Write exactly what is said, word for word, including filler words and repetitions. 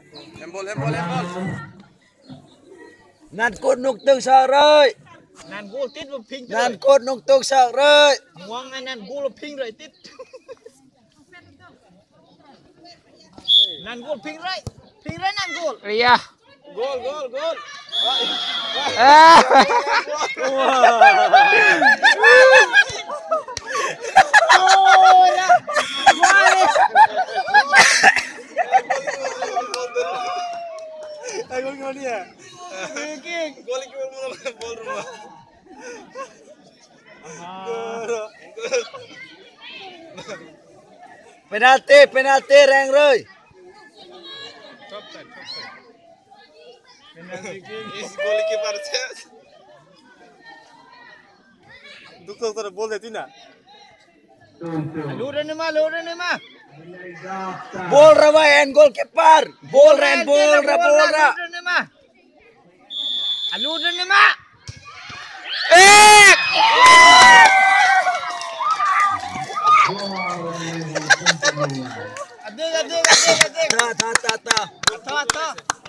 Handball, handball, handball. Nan cốt nục tương sợ rồi. Nan gol tít một ping Nan cốt nục tương sợ rồi. Muang ngay nan gol ping rồi tít. Nan gol ping rồi. Ping rồi nan gol. Iya. Gol, gol, gol. Ah. Eh, gol gimana dia? Kick. Gol gimana bol rumah. Penalti, penalti reng rồi. Top side, top side. Penalty kick. Is goalkeeper chess. Dukto tora bol देती ना. Luren ni mah, luren ni mah. Bol ra vai and goalkeeper. Bol ren bol ra bol ra. Luren ni mah. Luren ni mah. Eh! Adik, adik, adik, adik. Ta ta ta ta. Atau, atau.